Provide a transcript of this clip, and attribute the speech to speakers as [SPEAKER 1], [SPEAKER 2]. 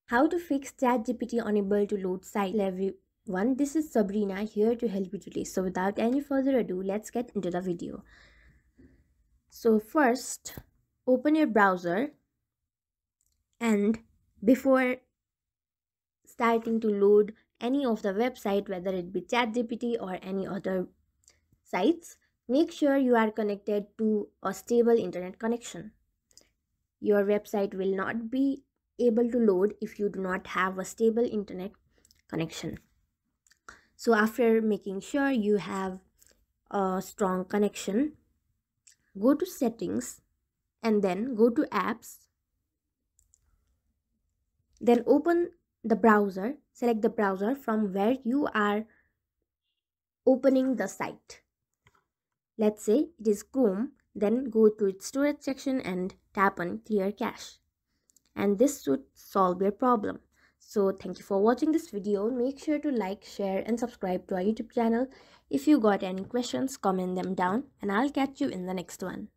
[SPEAKER 1] How to fix ChatGPT unable to load site. Hello everyone, this is Sabrina here to help you today. So without any further ado, let's get into the video. So first, open your browser, and before starting to load any of the website, whether it be ChatGPT or any other sites, make sure you are connected to a stable internet connection. Your website will not be able to load if you do not have a stable internet connection. So after making sure you have a strong connection, go to settings and then go to apps. Then open the browser, select the browser from where you are opening the site. Let's say it is Chrome, then go to its storage section and tap on clear cache. And this should solve your problem. So thank you for watching this video. Make sure to like, share and subscribe to our YouTube channel. If you got any questions, comment them down and I'll catch you in the next one.